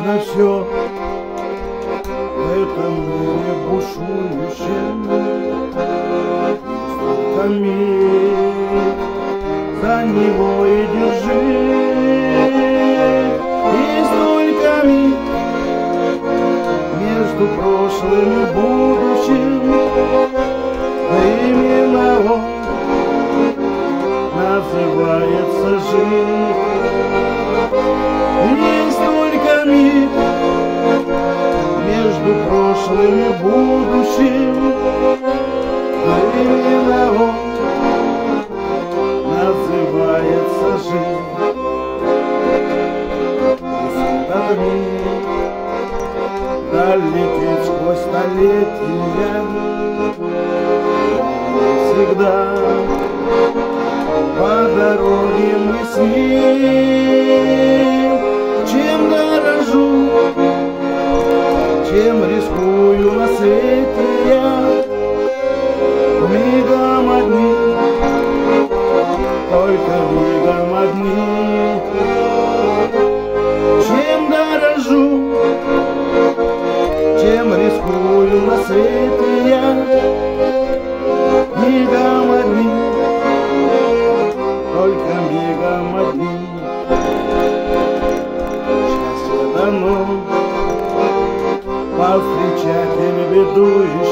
вечно все в этом мире бушующем. Столько миг за него и держи, и столько миг между прошлым и будущим. Именно он называется жизнь. Есть только миг между прошлым и будущим. Именно он называется жизнь. Этот миг долететь сквозь столетия всегда. По дороге мы с ним. Чем дорожу, чем рискую на свете я, мигом одни, только мигом одни. Чем дорожу, чем рискую на свете я, мигом одни, только мигом одни. Счастье дано повстречать или беду еще.